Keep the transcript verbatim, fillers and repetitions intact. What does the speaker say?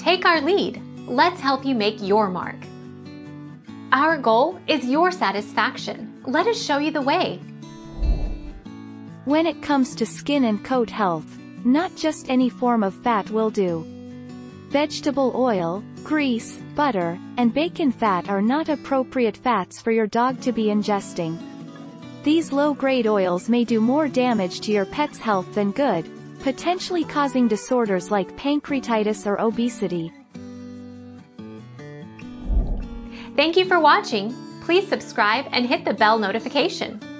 Take our lead. Let's help you make your mark. Our goal is your satisfaction. Let us show you the way. When it comes to skin and coat health, not just any form of fat will do. Vegetable oil, grease, butter, and bacon fat are not appropriate fats for your dog to be ingesting. These low-grade oils may do more damage to your pet's health than good, potentially causing disorders like pancreatitis or obesity. Thank you for watching. Please subscribe and hit the bell notification.